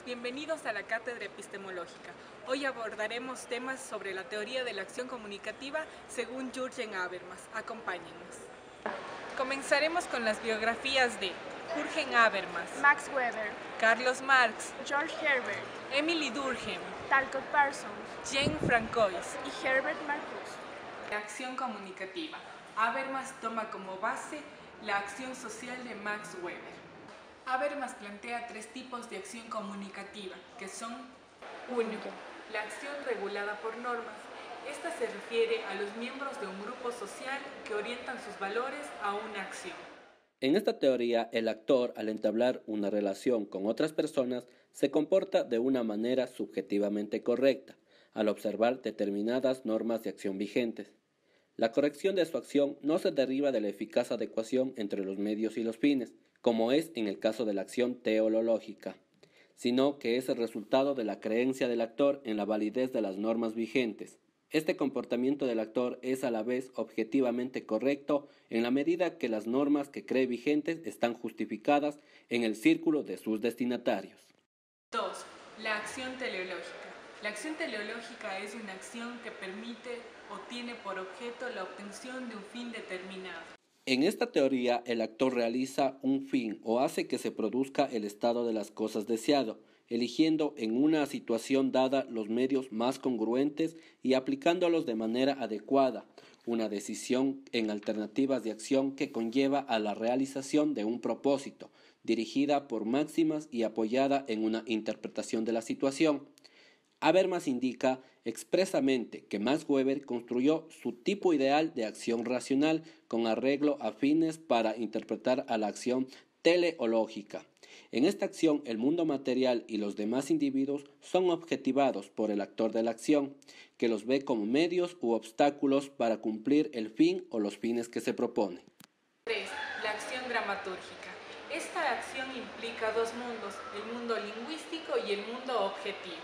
bienvenidos a la Cátedra Epistemológica. Hoy abordaremos temas sobre la teoría de la acción comunicativa según Jürgen Habermas. Acompáñennos. Comenzaremos con las biografías de Jürgen Habermas, Max Weber, Carlos Marx, George Herbert, Emily Durkheim, Talcott Parsons, Jane Francois y Herbert Marcuse. La acción comunicativa. Habermas toma como base la acción social de Max Weber. Habermas plantea tres tipos de acción comunicativa, que son 1. La acción regulada por normas. Esta se refiere a los miembros de un grupo social que orientan sus valores a una acción. En esta teoría, el actor, al entablar una relación con otras personas, se comporta de una manera subjetivamente correcta, al observar determinadas normas de acción vigentes. La corrección de su acción no se deriva de la eficaz adecuación entre los medios y los fines, como es en el caso de la acción teleológica, sino que es el resultado de la creencia del actor en la validez de las normas vigentes. Este comportamiento del actor es a la vez objetivamente correcto en la medida que las normas que cree vigentes están justificadas en el círculo de sus destinatarios. 2. La acción teleológica. La acción teleológica es una acción que permite o tiene por objeto la obtención de un fin determinado. En esta teoría, el actor realiza un fin o hace que se produzca el estado de las cosas deseado, eligiendo en una situación dada los medios más congruentes y aplicándolos de manera adecuada, una decisión en alternativas de acción que conlleva a la realización de un propósito, dirigida por máximas y apoyada en una interpretación de la situación. Habermas indica expresamente que Max Weber construyó su tipo ideal de acción racional con arreglo a fines para interpretar a la acción teleológica. En esta acción, el mundo material y los demás individuos son objetivados por el actor de la acción, que los ve como medios u obstáculos para cumplir el fin o los fines que se propone. 3. La acción dramatúrgica. Esta acción implica dos mundos, el mundo lingüístico y el mundo objetivo.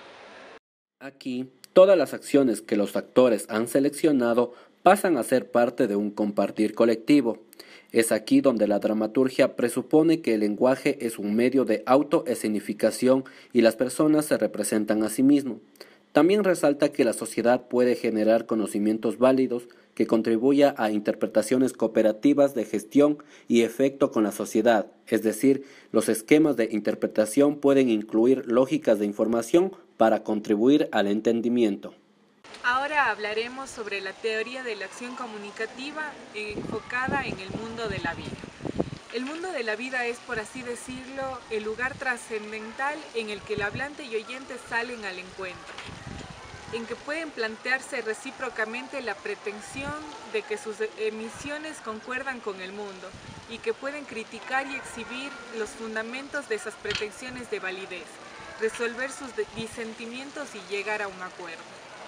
Aquí, todas las acciones que los actores han seleccionado pasan a ser parte de un compartir colectivo. Es aquí donde la dramaturgia presupone que el lenguaje es un medio de autoescenificación y las personas se representan a sí mismos. También resalta que la sociedad puede generar conocimientos válidos que contribuya a interpretaciones cooperativas de gestión y efecto con la sociedad, es decir, los esquemas de interpretación pueden incluir lógicas de información para contribuir al entendimiento. Ahora hablaremos sobre la teoría de la acción comunicativa enfocada en el mundo de la vida. El mundo de la vida es, por así decirlo, el lugar trascendental en el que el hablante y oyente salen al encuentro, en que pueden plantearse recíprocamente la pretensión de que sus emisiones concuerdan con el mundo y que pueden criticar y exhibir los fundamentos de esas pretensiones de validez, resolver sus disentimientos y llegar a un acuerdo.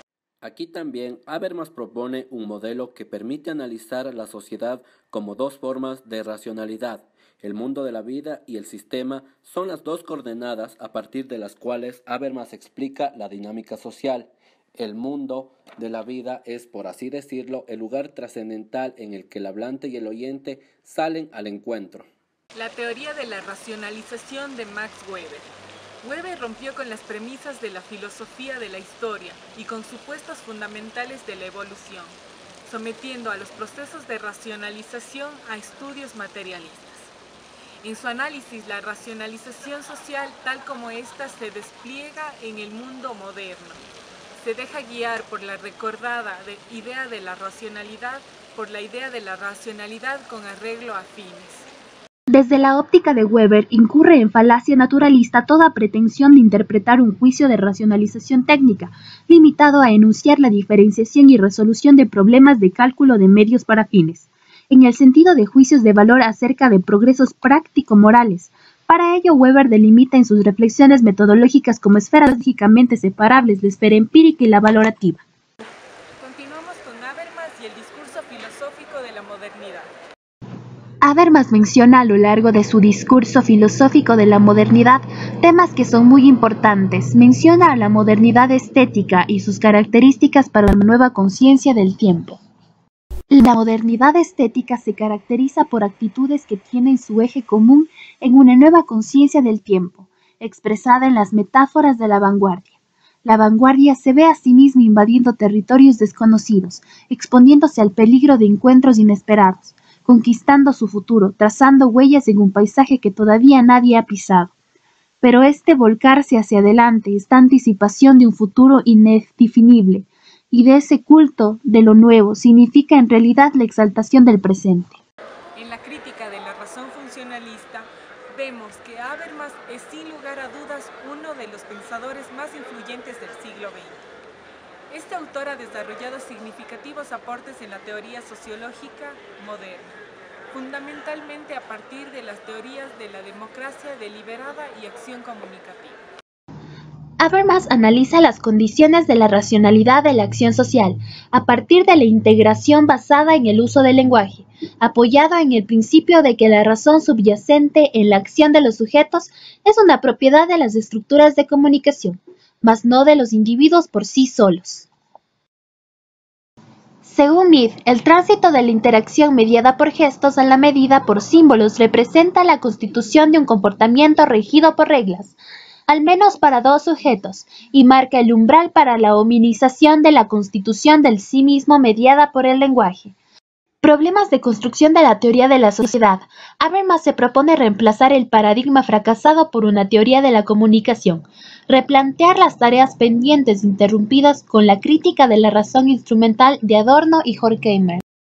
Aquí también Habermas propone un modelo que permite analizar la sociedad como dos formas de racionalidad. El mundo de la vida y el sistema son las dos coordenadas a partir de las cuales Habermas explica la dinámica social. El mundo de la vida es, por así decirlo, el lugar trascendental en el que el hablante y el oyente salen al encuentro. La teoría de la racionalización de Max Weber. Weber rompió con las premisas de la filosofía de la historia y con supuestos fundamentales de la evolución, sometiendo a los procesos de racionalización a estudios materialistas. En su análisis, la racionalización social, tal como ésta se despliega en el mundo moderno, se deja guiar por la recordada idea de la racionalidad, por la idea de la racionalidad con arreglo a fines. Desde la óptica de Weber, incurre en falacia naturalista toda pretensión de interpretar un juicio de racionalización técnica, limitado a enunciar la diferenciación y resolución de problemas de cálculo de medios para fines, en el sentido de juicios de valor acerca de progresos práctico-morales. Para ello, Weber delimita en sus reflexiones metodológicas como esferas lógicamente separables la esfera empírica y la valorativa. Continuamos con Habermas y el discurso filosófico de la modernidad. Habermas menciona a lo largo de su discurso filosófico de la modernidad temas que son muy importantes. Menciona a la modernidad estética y sus características para la nueva conciencia del tiempo. La modernidad estética se caracteriza por actitudes que tienen su eje común en una nueva conciencia del tiempo. expresada en las metáforas de la vanguardia. La vanguardia se ve a sí misma invadiendo territorios desconocidos, exponiéndose al peligro de encuentros inesperados, conquistando su futuro, trazando huellas en un paisaje que todavía nadie ha pisado. Pero este volcarse hacia adelante, esta anticipación de un futuro indefinible y de ese culto de lo nuevo, significa en realidad la exaltación del presente. En la crítica de la razón funcionalista, vemos que Habermas es sin lugar a dudas uno de los pensadores más influyentes del siglo XX. Este autor ha desarrollado significativos aportes en la teoría sociológica moderna, fundamentalmente a partir de las teorías de la democracia deliberada y acción comunicativa. Habermas analiza las condiciones de la racionalidad de la acción social a partir de la integración basada en el uso del lenguaje, apoyado en el principio de que la razón subyacente en la acción de los sujetos es una propiedad de las estructuras de comunicación, mas no de los individuos por sí solos. Según Mead, el tránsito de la interacción mediada por gestos a la medida por símbolos representa la constitución de un comportamiento regido por reglas, al menos para dos sujetos, y marca el umbral para la hominización de la constitución del sí mismo mediada por el lenguaje. Problemas de construcción de la teoría de la sociedad. Habermas se propone reemplazar el paradigma fracasado por una teoría de la comunicación, replantear las tareas pendientes interrumpidas con la crítica de la razón instrumental de Adorno y Horkheimer.